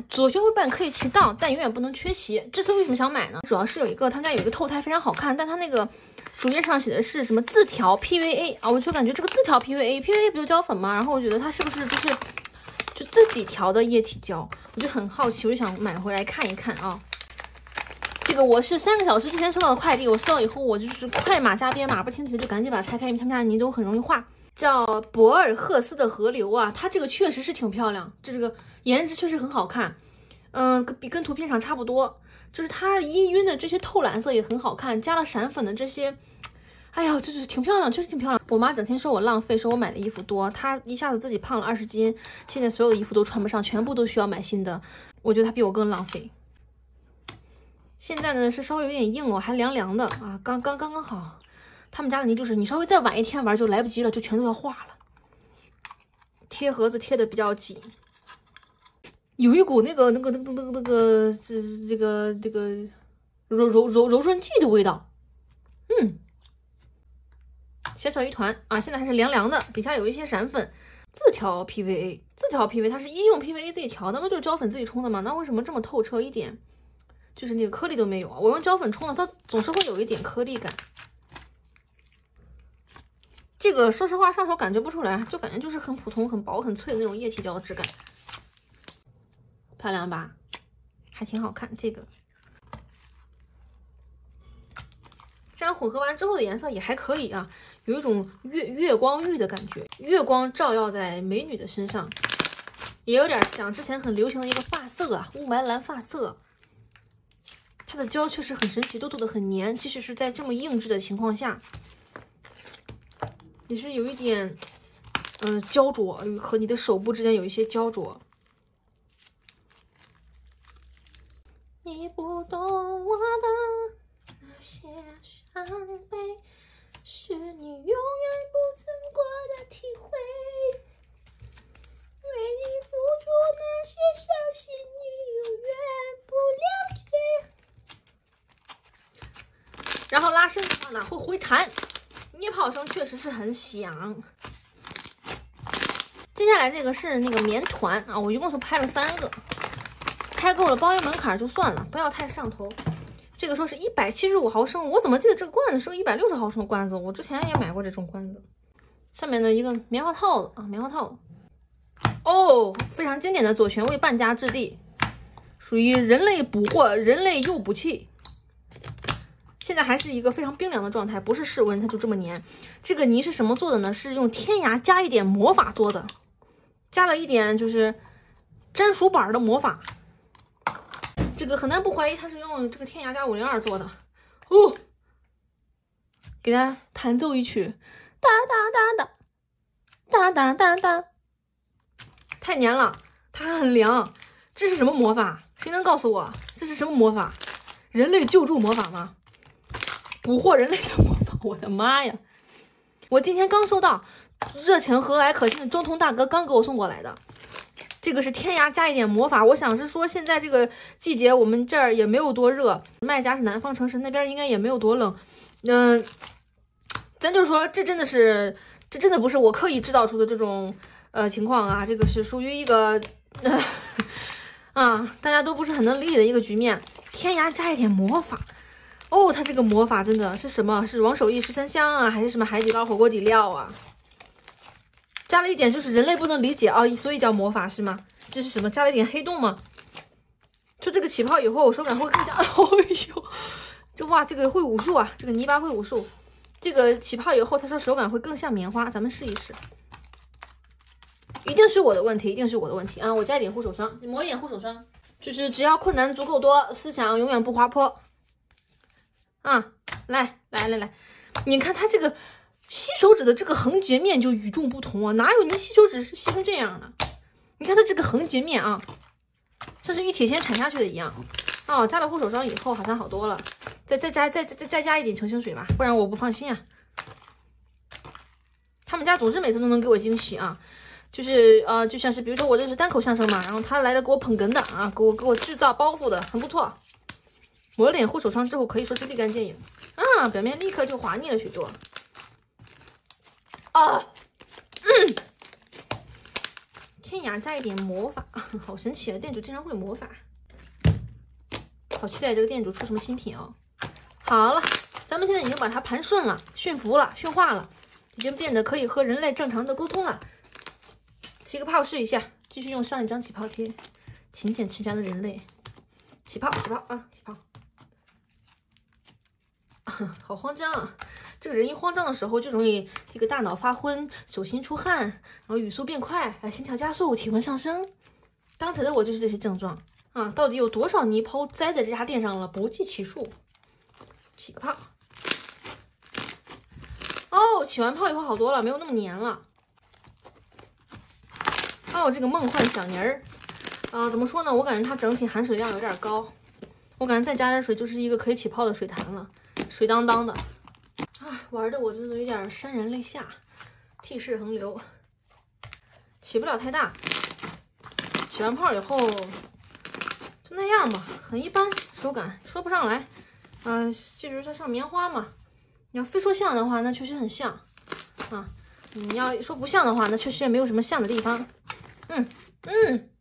左胸微半可以齐到，但永远不能缺席。这次为什么想买呢？主要是他们家有一个透胎非常好看，但它那个主页上写的是什么自调 PVA 啊，我就感觉这个自调 PVA 不就胶粉吗？然后我觉得它是不是就自己调的液体胶？我就很好奇，我就想买回来看一看啊。这个我是3个小时之前收到的快递，我收到以后我就是快马加鞭，马不停蹄的就赶紧把它拆开，因为他们家泥都很容易化。叫博尔赫斯的河流啊，它这个确实是挺漂亮，这个颜值确实很好看，跟图片上差不多，就是它氤氲的这些透蓝色也很好看，加了闪粉的这些，哎呀，就是挺漂亮，确实挺漂亮。我妈整天说我浪费，说我买的衣服多，她一下子自己胖了20斤，现在所有的衣服都穿不上，全部都需要买新的，我觉得她比我更浪费。现在呢是稍微有点硬哦，还凉凉的啊，刚刚好。他们家的泥就是你稍微再晚一天玩就来不及了，就全都要化了。贴盒子贴的比较紧，有一股这个柔顺剂的味道，小小一团啊，现在还是凉凉的，底下有一些闪粉。自调 PVA 它是医用 PVA 自己调的，那就是胶粉自己冲的嘛？那为什么这么透彻，一点就是那个颗粒都没有啊？我用胶粉冲的，它总是会有一点颗粒感。这个说实话上手感觉不出来，就感觉就是很普通、很薄、很脆的那种液体胶的质感，漂亮吧？还挺好看。这个这样混合完之后的颜色也还可以啊，有一种月光浴的感觉，月光照耀在美女的身上，也有点像之前很流行的一个发色啊，雾霾蓝发色。它的胶确实很神奇，都做的很黏，即使是在这么硬质的情况下。也是有一点，焦灼，和你的手部之间有一些焦灼。你不懂我的那些伤悲，是你永远不曾过的体会。为你付出那些伤心，你永远不了解。然后拉伸的话呢，会回弹。捏泡声确实是很响。接下来这个是那个棉团啊，我一共是拍了3个，拍够了包邮门槛就算了，不要太上头。这个说是175毫升，我怎么记得这个罐子是个160毫升的罐子？我之前也买过这种罐子。上面的一个棉花套子啊，棉花套子。哦，非常经典的左旋位半加质地，属于人类捕获，人类诱捕器。现在还是一个非常冰凉的状态，不是室温，它就这么黏。这个泥是什么做的呢？是用天涯加一点魔法做的，加了一点就是粘鼠板的魔法。这个很难不怀疑它是用这个天涯加502做的。哦，给大家弹奏一曲，哒哒哒哒哒哒哒哒，太黏了，它还很凉。这是什么魔法？谁能告诉我这是什么魔法？人类救助魔法吗？捕获人类的魔法，我的妈呀！我今天刚收到，热情和蔼可亲的中通大哥刚给我送过来的。这个是天涯加一点魔法，我想是说现在这个季节我们这儿也没有多热，卖家是南方城市，那边应该也没有多冷。咱就说这真的不是我刻意制造出的这种情况啊，这个是属于一个大家都不是很能理解的一个局面。天涯加一点魔法。哦，它这个魔法真的是什么？是王守义13香啊，还是什么海底捞火锅底料啊？加了一点就是人类不能理解啊，所以叫魔法是吗？这是什么？加了一点黑洞吗？就这个起泡以后，手感会更加，哎呦，这个会武术啊，这个泥巴会武术。这个起泡以后，他说手感会更像棉花，咱们试一试。一定是我的问题，一定是我的问题啊！我加一点护手霜，抹一点护手霜，就是只要困难足够多，思想永远不滑坡。来，你看它这个吸手指的这个横截面就与众不同啊，哪有你吸手指是吸成这样的？你看它这个横截面啊，像是一铁锨铲下去的一样。加了护手霜以后好像好多了，再加一点澄清水吧，不然我不放心啊。他们家总是每次都能给我惊喜啊，就是就像是比如说我这是单口相声嘛，然后他来了给我捧哏的啊，给我制造包袱的，很不错。抹了点护手霜之后，可以说是立竿见影啊，表面立刻就滑腻了许多。 天涯加一点魔法，好神奇啊！店主竟然会魔法，好期待这个店主出什么新品哦。好了，咱们现在已经把它盘顺了、驯服了、驯化了，已经变得可以和人类正常的沟通了。起个泡试一下，继续用上一张起泡贴。勤俭持家的人类，起泡起泡啊，起泡！好慌张啊！这个人一慌张的时候，就容易这个大脑发昏、手心出汗，然后语速变快，心跳加速、体温上升。刚才的我就是这些症状啊！到底有多少泥泡栽在这家店上了，不计其数。起个泡。哦，起完泡以后好多了，没有那么黏了。哦，这个梦幻小泥儿，怎么说呢？我感觉它整体含水量有点高，我感觉再加点水就是一个可以起泡的水潭了，水当当的。啊，玩的我真的有点潸然泪下，涕泗横流。起不了太大，起完泡以后就那样吧，很一般，手感说不上来。就是它上棉花嘛，你要非说像的话，那确实很像啊。你要说不像的话，那确实也没有什么像的地方。